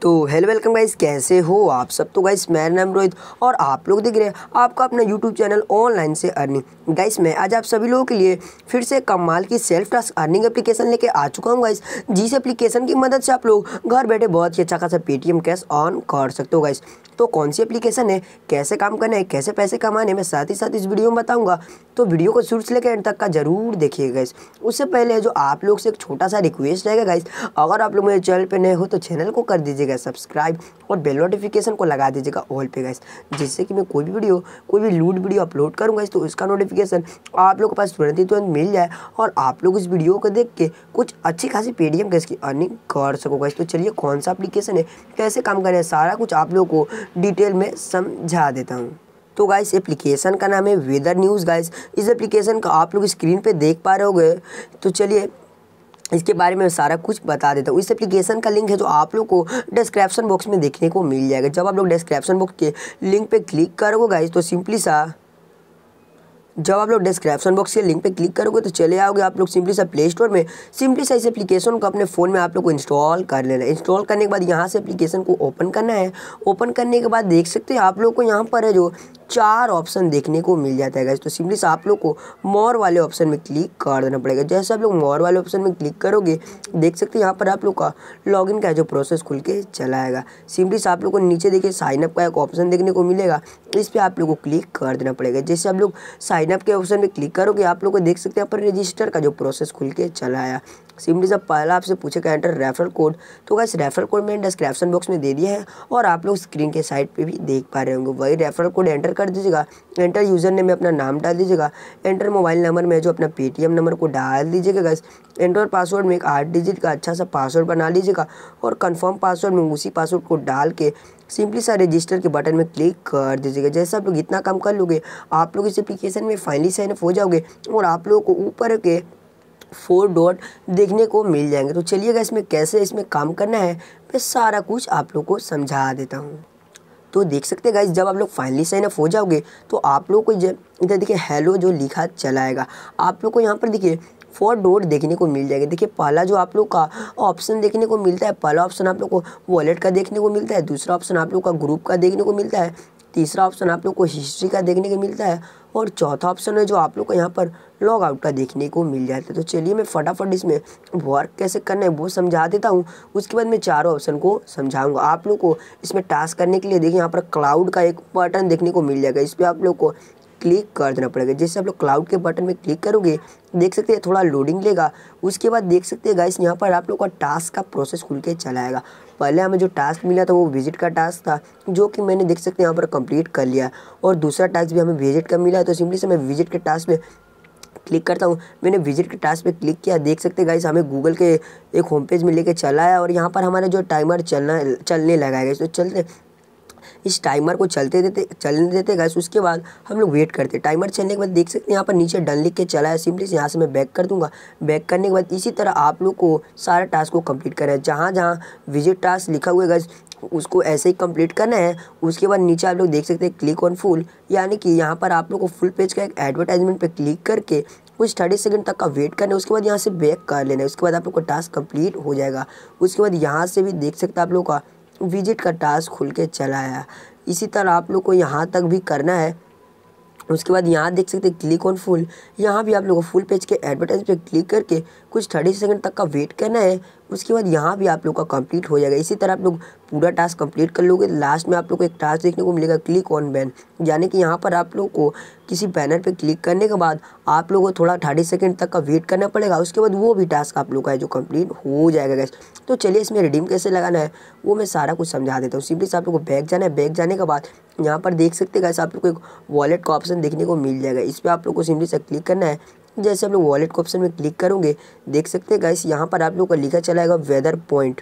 तो hello welcome guys, कैसे हो आप सब। तो गाइस मेरा नाम रोहित और आप लोग देख रहे हैं आपका अपना यूट्यूब चैनल ऑनलाइन से अर्निंग। गाइस मैं आज आप सभी लोगों के लिए फिर से कमाल की सेल्फ टास्क अर्निंग एप्लीकेशन लेके आ चुका हूँ गाइस, जिस एप्लीकेशन की मदद से आप लोग घर बैठे बहुत ही अच्छा खासा पेटीएम कैश ऑन कर सकते हो गाइस। तो कौन सी एप्लीकेशन है, कैसे काम करना है, कैसे पैसे कमाने, मैं साथ ही साथ इस वीडियो में बताऊंगा। तो वीडियो को शुरू से लेकर एंड तक का जरूर देखिएगा गाइस। उससे पहले जो आप लोग से एक छोटा सा रिक्वेस्ट रहेगा गाइस, अगर आप लोग मेरे चैनल पे नए हो तो चैनल को कर दीजिएगा सब्सक्राइब और बेल नोटिफिकेशन को लगा दीजिएगा ऑल पे गाइस, जिससे कि मैं कोई भी वीडियो, कोई भी लूट वीडियो अपलोड करूँगा तो उसका नोटिफिकेशन आप लोग के पास तुरंत ही तुरंत मिल जाए और आप लोग इस वीडियो को देख के कुछ अच्छी खासी पेटीएम कैश की अर्निंग कर सको गाइस। तो चलिए कौन सा एप्लीकेशन है, कैसे काम करें, सारा कुछ आप लोग को डिटेल में समझा देता हूँ। तो गाइस एप्लीकेशन का नाम है वेदर न्यूज़ गाइस। इस एप्लीकेशन का आप लोग स्क्रीन पे देख पा रहे होंगे। तो चलिए इसके बारे में सारा कुछ बता देता हूँ। इस एप्लीकेशन का लिंक है जो आप लोग को डिस्क्रिप्शन बॉक्स में देखने को मिल जाएगा। जब आप लोग डिस्क्रिप्शन बॉक्स के लिंक पे क्लिक करोगे गाइस तो जब आप लोग डिस्क्रिप्शन बॉक्स के लिंक पे क्लिक करोगे तो चले आओगे आप लोग सिंपली सा प्ले स्टोर में। सिंपली सा इस एप्लीकेशन को अपने फ़ोन में आप लोग को इंस्टॉल कर लेना है। इंस्टॉल करने के बाद यहाँ से एप्लीकेशन को ओपन करना है। ओपन करने के बाद देख सकते हैं आप लोग को यहाँ पर है जो 4 ऑप्शन देखने को मिल जाता है गाइस। तो सिंपली सा आप लोग को मोर वाले ऑप्शन में क्लिक कर देना पड़ेगा। जैसे आप लोग मोर वाले ऑप्शन में क्लिक करोगे देख सकते हैं यहाँ पर आप लोग का लॉगिन का जो प्रोसेस खुल के चला आएगा। सिंपली सा आप लोग को नीचे देखिए साइन अप का एक ऑप्शन देखने को मिलेगा, इस पर आप लोग को क्लिक कर देना पड़ेगा। जैसे आप लोग साइन अप के ऑप्शन में क्लिक करोगे आप लोग को देख सकते हैं यहाँ पर रजिस्टर का जो प्रोसेस खुल के चला आया। सिंपली सा पहला आपसे पूछेगा एंटर रेफरल कोड। तो गाइस रेफरल कोड मैंने डिस्क्रिप्शन बॉक्स में दे दिया है और आप लोग स्क्रीन के साइड पे भी देख पा रहे होंगे। वही रेफरल कोड एंटर कर दीजिएगा। एंटर यूज़र नेम में अपना नाम डाल दीजिएगा। एंटर मोबाइल नंबर में जो अपना पेटीएम नंबर को डाल दीजिएगा गाइस। एंटर पासवर्ड में एक 8 डिजिट का अच्छा सा पासवर्ड बना लीजिएगा और कंफर्म पासवर्ड में उसी पासवर्ड को डाल के सिंपली सा रजिस्टर के बटन में क्लिक कर दीजिएगा। जैसे आप लोग इतना काम कर लोगे आप लोग इस एप्लीकेशन में फाइनली साइन अप हो जाओगे और आप लोगों को ऊपर के 4 डॉट देखने को मिल जाएंगे। तो चलिएगा इसमें कैसे इसमें काम करना है मैं सारा कुछ आप लोग को समझा देता हूँ। तो देख सकते हैं गाइस जब आप लोग फाइनली साइन अप हो जाओगे तो आप लोग को इधर देखिए हेलो जो लिखा चला आएगा। आप लोग को यहाँ पर देखिए 4 डॉट देखने को मिल जाएगा। देखिए पहला जो आप लोग का ऑप्शन देखने को मिलता है, पहला ऑप्शन आप लोग को वॉलेट का देखने को मिलता है, दूसरा ऑप्शन आप लोग का ग्रुप का देखने को मिलता है, तीसरा ऑप्शन आप लोग को हिस्ट्री का देखने को मिलता है और चौथा ऑप्शन है जो आप लोग को यहाँ पर लॉग आउट का देखने को मिल जाता है। तो चलिए मैं फटाफट इसमें वर्क कैसे करना है वो समझा देता हूँ, उसके बाद मैं चारों ऑप्शन को समझाऊंगा। आप लोग को इसमें टास्क करने के लिए देखिए यहाँ पर क्लाउड का एक बटन देखने को मिल जाएगा, इस पर आप लोग को क्लिक कर देना पड़ेगा। जैसे आप लोग क्लाउड के बटन में क्लिक करोगे देख सकते हैं थोड़ा लोडिंग लेगा। उसके बाद देख सकते हैं गाइस यहाँ पर आप लोग का टास्क का प्रोसेस खुल के चला आएगा। पहले हमें जो टास्क मिला था वो विजिट का टास्क था जो कि मैंने देख सकते हैं यहाँ पर कंप्लीट कर लिया और दूसरा टास्क भी हमें विजिट का मिला है। तो सिंपली से मैं विजिट के टास्क पे क्लिक करता हूँ। मैंने विजिट के टास्क पे क्लिक किया, देख सकते हैं गाइस हमें गूगल के एक होम पेज में लेके चला है और यहाँ पर हमारा जो टाइमर चलने लगा है। तो चलते इस टाइमर को चलने देते गाइस। उसके बाद हम लोग वेट करते। टाइमर चलने के बाद देख सकते हैं यहाँ पर नीचे डन लिख के चला है। सिंपली से यहाँ से मैं बैक कर दूंगा। बैक करने के बाद इसी तरह आप लोग को सारा टास्क को कंप्लीट करना है। जहाँ जहाँ विजिट टास्क लिखा हुआ है गाइस उसको ऐसे ही कंप्लीट करना है। उसके बाद नीचे आप लोग देख सकते हैं क्लिक ऑन फुल, यानी कि यहाँ पर आप लोग को फुल पेज का एक एडवर्टाइजमेंट पे क्लिक करके कुछ 30 सेकंड तक का वेट करना है। उसके बाद यहाँ से बैक कर लेना है। उसके बाद आप लोग का टास्क कंप्लीट हो जाएगा। उसके बाद यहाँ से भी देख सकते हैं आप लोग का विजिट का टास्क खुल के चला आया। इसी तरह आप लोग को यहाँ तक भी करना है। उसके बाद यहाँ देख सकते हैं क्लिक ऑन फुल, यहाँ भी आप लोगों को फुल पेज के एडवर्टाइज पे क्लिक करके कुछ 30 सेकंड तक का वेट करना है। उसके बाद यहाँ भी आप लोग का कंप्लीट हो जाएगा। इसी तरह आप लोग पूरा टास्क कंप्लीट कर लोगे। लास्ट में आप लोग को एक टास्क देखने को मिलेगा क्लिक ऑन बैन, यानी कि यहाँ पर आप लोग को किसी बैनर पे क्लिक करने के बाद आप लोगों को थोड़ा 30 सेकंड तक का वेट करना पड़ेगा। उसके बाद वो भी टास्क आप लोग का है जो कंप्लीट हो जाएगा गाइस। तो चलिए इसमें रिडीम कैसे लगाना है वो मैं सारा कुछ समझा देता हूँ। सिंपली से आप लोग को बैक जाना है। बैक जाने के बाद यहाँ पर देख सकते हैं गाइस आप लोग को एक वॉलेट का ऑप्शन देखने को मिल जाएगा। इस पर आप लोग को सिंपली से क्लिक करना है। जैसे आप लोग वॉलेट के ऑप्शन में क्लिक करोगे देख सकते हैं गाइस यहाँ पर आप लोग को लिखा चलाएगा वेदर पॉइंट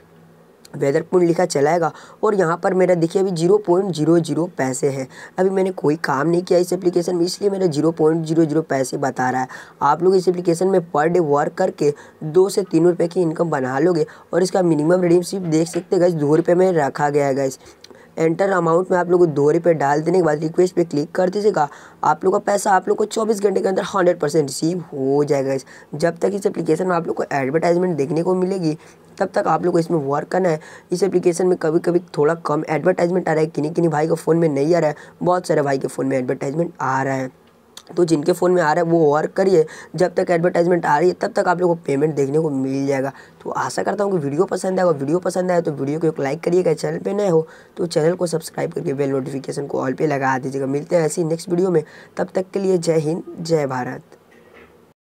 लिखा चलाएगा और यहाँ पर मेरा देखिए अभी 0.00 पैसे हैं। अभी मैंने कोई काम नहीं किया इस एप्लीकेशन में, इसलिए मेरा 0.00 पैसे बता रहा है। आप लोग इस एप्लीकेशन में पर डे वर्क करके 2 से 3 रुपये की इनकम बना लोगे और इसका मिनिमम रिडीम सिर्फ देख सकते हैं गाइस 2 रुपये में रखा गया है गाइस। एंटर अमाउंट में आप लोग को 2 रुपये डाल देने के बाद रिक्वेस्ट पे क्लिक कर दीजिएगा। आप लोग का पैसा आप लोग को 24 घंटे के अंदर 100% रिसीव हो जाएगा। जब तक इस एप्लीकेशन में आप लोग को एडवर्टाइजमेंट देखने को मिलेगी तब तक आप लोग को इसमें वर्क करना है। इस एप्लीकेशन में कभी कभी थोड़ा कम एडवर्टाइजमेंट आ रहा है, किन्हीं किन्हीं भाई के फ़ोन में नहीं आ रहा है, बहुत सारे भाई के फ़ोन में एडवर्टाइजमेंट आ रहा है। तो जिनके फ़ोन में आ रहा है वो वर्क करिए, जब तक एडवर्टाइजमेंट आ रही है तब तक आप लोगों को पेमेंट देखने को मिल जाएगा। तो आशा करता हूँ कि वीडियो पसंद आएगा। वीडियो पसंद आए तो वीडियो को एक लाइक करिएगा, चैनल पे नए हो तो चैनल को सब्सक्राइब करके बेल नोटिफिकेशन को ऑल पे लगा दीजिएगा। मिलते हैं ऐसी नेक्स्ट वीडियो में, तब तक के लिए जय हिंद जय भारत।